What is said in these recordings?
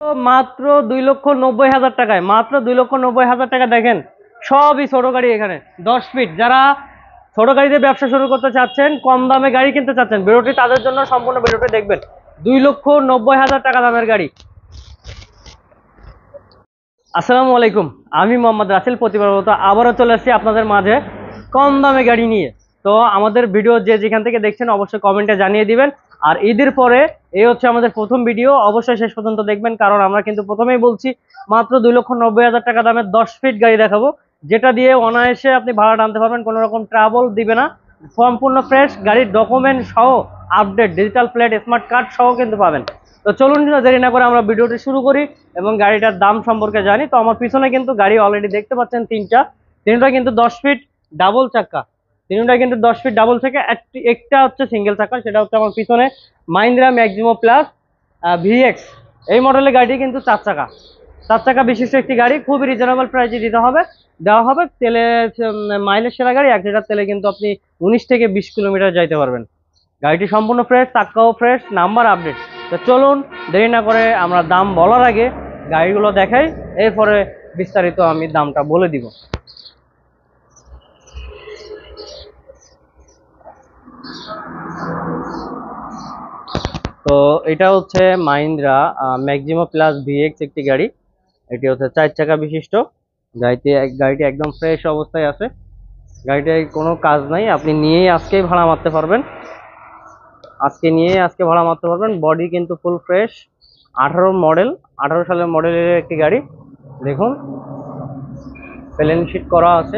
মাত্র 2,90,000 টাকায়, মাত্র 2,90,000 টাকা। দেখেন সবই ছোট গাড়ি, এখানে 10 ফিট। যারা ছোট গাড়িতে ব্যবসা শুরু করতে চাচ্ছেন, কম দামে গাড়ি কিনতে চাচ্ছেন, ভিডিওটি তাদের জন্য, সম্পূর্ণ ভিডিওটি দেখবেন। 2,90,000 টাকা দামের গাড়ি। আসসালামু আলাইকুম, আমি মোহাম্মদ রাসেল। প্রতিবার মতো আবারও চলে আসছি আপনাদের মাঝে কম দামে গাড়ি নিয়ে। তো আমাদের ভিডিও যে যেখান থেকে দেখছেন অবশ্যই কমেন্টে জানিয়ে দিবেন। আর ঈদের পরে এই হচ্ছে আমাদের প্রথম ভিডিও, অবশ্যই শেষ পর্যন্ত দেখবেন, কারণ আমরা কিন্তু প্রথমেই বলছি মাত্র 2,90,000 টাকা দামের 10 ফিট গাড়ি দেখাবো, যেটা দিয়ে অনায়াসে আপনি ভাড়া টানতে পারবেন, কোনো রকম ট্রাবল দিবে না। সম্পূর্ণ ফ্রেশ গাড়ির ডকুমেন্ট সহ, update digital plate, smart card সহ কিন্তু পাবেন। তো চলুন দেরি না করে আমরা ভিডিওটি শুরু করি এবং গাড়িটার দাম সম্পর্কে জানি। তো আমার পিছনে কিন্তু গাড়ি অলরেডি দেখতে পাচ্ছেন তিনটা কিন্তু 10 ফিট ডাবল চাকা। তিনটা কিন্তু 10 ফিট ডাবল থেকে একটা হচ্ছে সিঙ্গেল চাকা, সেটা হচ্ছে আমার পিছনে মাহিন্দ্রা ম্যাক্সিমো প্লাস ভিএক্স। এই মডেলের গাড়িটি কিন্তু 4 চাকা বিশিষ্ট একটি গাড়ি। খুবই রিজনেবল প্রাইসে দেওয়া হবে। তেলে মাইলেজ সেরা গাড়ি। 1 লিটার তেলে কিন্তু আপনি 19 থেকে 20 কিলোমিটার যাইতে পারবেন। গাড়িটি সম্পূর্ণ ফ্রেশ, চাকাও ফ্রেশ, নাম্বার আপডেট। তো চলুন দেরি না করে আমরা দাম বলার আগে গাড়িগুলো দেখাই, এরপরে বিস্তারিত আমি দামটা বলে দিব। তো এটা হচ্ছে মাহিন্দ্রা ম্যাক্সিমো প্লাস ভিএক্স একটি গাড়ি। এটি হচ্ছে 4 চাকা বিশিষ্ট। গাড়িটি একদম ফ্রেশ অবস্থায় আছে। গাড়িটায় কোনো কাজ নাই, আপনি নিয়েই আজকেই ভাড়া মারতে পারবেন। আজকে ভাড়া মারতে পারবেন। বডি কিন্তু ফুল ফ্রেশ। 18 সালের মডেলের একটি গাড়ি। দেখুন প্লেন শিট করা আছে।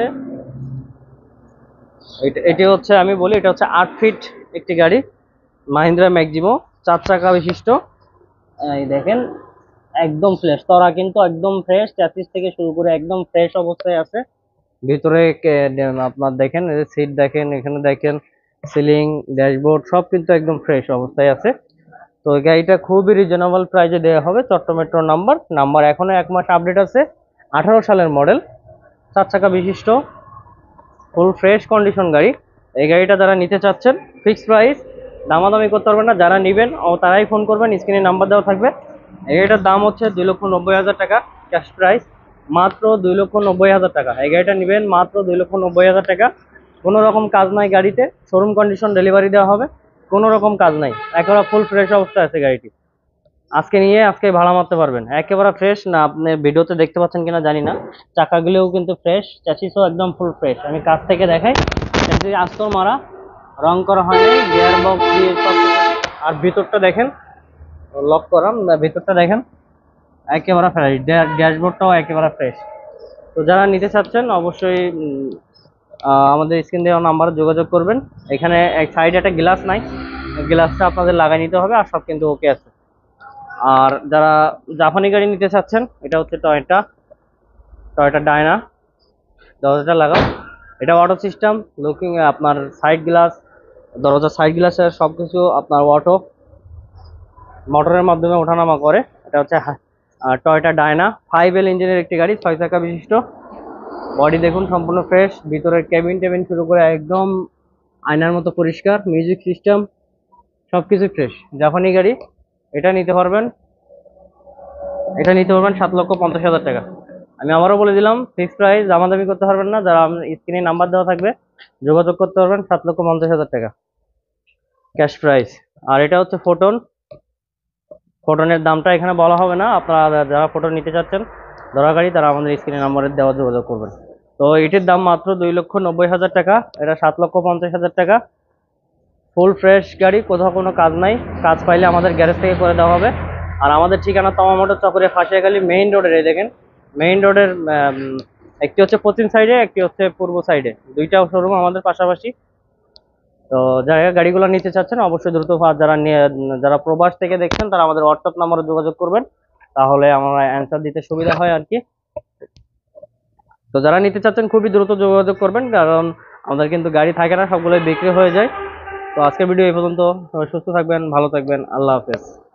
এটি হচ্ছে, আমি বলি, এটা হচ্ছে 8 ফিট একটি গাড়ি, মাহিন্দ্রা ম্যাক্সিমো, 4 চাকা বিশিষ্ট। এই দেখেন একদম ফ্রেশ, তরা কিন্তু একদম ফ্রেশ, চ্যাসিস থেকে শুরু করে একদম ফ্রেশ অবস্থায় আছে। ভিতরে আপনার দেখেন সিট দেখেন, এখানে দেখেন সিলিং, ড্যাশবোর্ড সব কিন্তু একদম ফ্রেশ অবস্থায় আছে। তো এই গাড়িটা খুবই রিজনেবল প্রাইসে দেওয়া হবে। চট্টগ্রাম মেট্রো নাম্বার এখনো 1 মাস আপডেট আছে। 18 সালের মডেল, 4 চাকা বিশিষ্ট, ফুল ফ্রেশ কন্ডিশন গাড়ি। এই গাড়িটা যারা নিতে চাচ্ছেন, ফিক্সড প্রাইস, দামাদামি করতে পারবেন না। যারা নেবেন তারাই ফোন করবেন, স্ক্রিনে নাম্বার দেওয়া থাকবে। এই গাড়িটার দাম হচ্ছে 2,90,000 টাকা ক্যাশ প্রাইস, মাত্র 2,90,000 টাকা। এই গাড়িটা নেবেন মাত্র 2,90,000 টাকা। কোনো রকম কাজ নাই গাড়িতে, শোরুম কন্ডিশন ডেলিভারি দেওয়া হবে, কোনো রকম কাজ নাই, একেবারে ফুল ফ্রেশ অবস্থায় আছে গাড়িটি। আজকে ভাড়া মারতে পারবেন, একেবারে ফ্রেশ। না আপনি ভিডিওতে দেখতে পাচ্ছেন কিনা জানি না, চাকাগুলোও কিন্তু ফ্রেশ, চ্যাসিসও একদম ফুল ফ্রেশ। আমি কাছ থেকে দেখাই, চ্যাসিস আস্তর মারা, রং করা হয়নি, গিয়ার বক্স দিয়ে সব। আর ভিতরটা দেখেন, লক করা, ভিতরটা দেখেন একেবারে ফ্রেশ, ড্যাশবোর্ডটাও একেবারে ফ্রেশ। তো যারা নিতে চাচ্ছেন অবশ্যই আমাদের স্ক্রিন দেওয়া নাম্বারে যোগাযোগ করবেন। এখানে এক সাইডে একটা গ্লাস নাই, গ্লাসটা আপনাদের লাগাই নিতে হবে, আর সব কিন্তু ওকে আছে। আর যারা জাপানি গাড়ি নিতে চাচ্ছেন, এটা হচ্ছে টয়োটা ডায়না। দরজাটা লাগাও, এটা অটো সিস্টেম, লুকিং আপনার সাইড গ্লাস, দরজার সাইড গ্লাসের সবকিছু আপনার অটো, মোটরের মাধ্যমে ওঠানামা করে। এটা হচ্ছে টয়োটা ডায়না 5L ইঞ্জিনের একটি গাড়ি, 6 চাকা বিশিষ্ট। বডি দেখুন সম্পূর্ণ ফ্রেশ, ভিতরের কেবিন শুরু করে একদম আয়নার মতো পরিষ্কার, মিউজিক সিস্টেম সবকিছু ফ্রেশ। জাপানি গাড়ি, এটা নিতে পারবেন 7,50,000 টাকা। আমি আবারও বলে দিলাম, ফিক্সড প্রাইস, দামাদামি করতে পারবেন না। যারা স্ক্রিনে নাম্বার দেওয়া থাকবে যোগাযোগ করতে পারবেন, 7,50,000 টাকা ক্যাশ প্রাইস। আর এটা হচ্ছে ফোটনের দামটা এখানে বলা হবে না। আপনারা যারা ফোটন নিতে চাচ্ছেন দরকারি, তারা আমাদের স্ক্রিনে নাম্বারে যোগাযোগ করবেন। তো এটির দাম মাত্র 2,90,000 টাকা, এটা 7,50,000 টাকা। ফুল ফ্রেশ গাড়ি, কোথাও কোনো কাজ নাই, কাজ পাইলে আমাদের গ্যারেজ থেকে করে দেওয়া হবে। আর আমাদের ঠিকানা তমা মোটর চকরে ফাঁসিয়াখালী মেইন রোডের। এই দেখেন মেইন রোডের একটি হচ্ছে পশ্চিম সাইডে, একটি হচ্ছে পূর্ব সাইডে, দুইটা শোরুম আমাদের পাশাপাশি। তো যারা গাড়িগুলো নিতে চাচ্ছেন অবশ্যই দ্রুত, যারা প্রবাস থেকে দেখছেন তারা আমাদের হোয়াটসঅ্যাপ নাম্বারে যোগাযোগ করবেন, তাহলে আমরা অ্যান্সার দিতে সুবিধা হয় আর কি। তো যারা নিতে চাচ্ছেন খুবই দ্রুত যোগাযোগ করবেন, কারণ আমাদের কিন্তু গাড়ি থাকে না, সবগুলোই বিক্রি হয়ে যায়। তো আজকের ভিডিও এই পর্যন্ত। সবাই সুস্থ থাকবেন, ভালো থাকবেন, আল্লাহ হাফেজ।